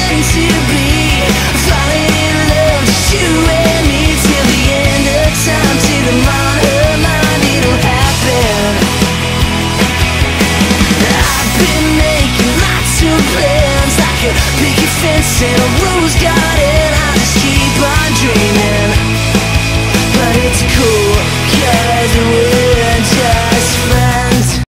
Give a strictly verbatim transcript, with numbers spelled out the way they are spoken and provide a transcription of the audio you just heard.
destined to be falling in love, just you and me till the end of time, till I'm on her mind, it'll happen. I've been making lots of plans, like a picket fence and a rose garden.